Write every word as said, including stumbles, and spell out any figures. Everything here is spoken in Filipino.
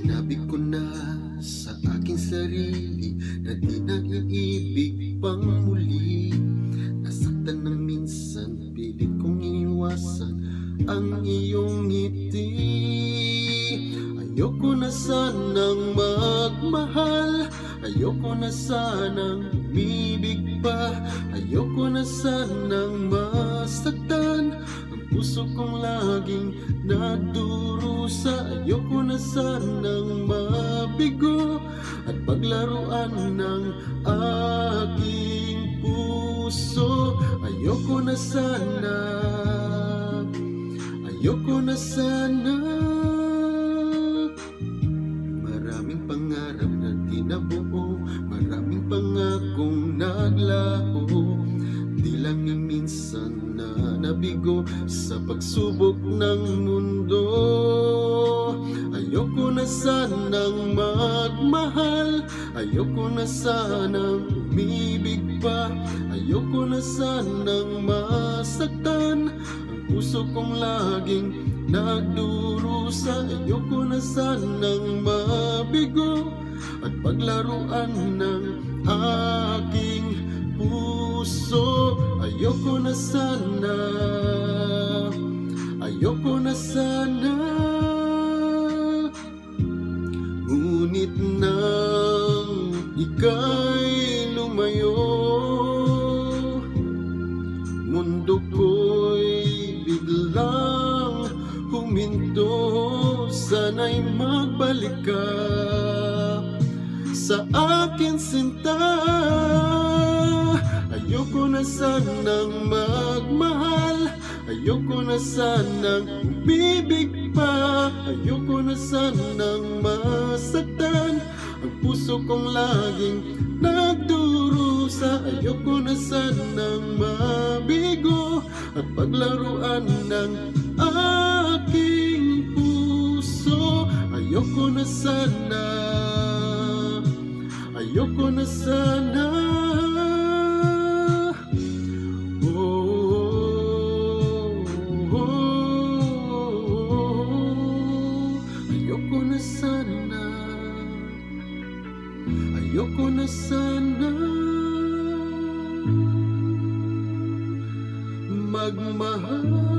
Sinabi ko na sa aking sarili na di na iibig pang muli. Nasaktan ng minsan, pilit kong iniwasan ang iyong ngiti. Ayoko na sanang magmahal, ayoko na sanang umibig pa, ayoko na sanang masaktan ang puso kong laging nadurusa. Ayoko na sanang mabigo at paglaruan ng aking puso. Ayoko na sana, ayoko na sana. Maraming pangarap na di nabuo, maraming pangakong naglaho, di lang ni minsan na nabigo sa pagsubok ng mundo. Ayoko na sanang magmahal, ayoko na sanang umibig pa, ayoko na sanang masaktan ang puso kong laging nagdurusa. Ayoko na sanang mabigo at paglaruan ng aking puso. Ayoko na sana, ayoko na sana. Ngunit nang ika'y lumayo, mundo ko'y biglang huminto. Sana'y magbalik ka sa akin, sinta. Ayoko na sanang magmahal, ayoko na sanang umibig pa, ayoko na sanang masaktan ang puso kong laging nagdurusa. Ayoko na sanang mabigo at paglaruan ng aking puso. Ayoko na sana, ayoko na sana. Ayoko na sana, ayoko na sana magmahal.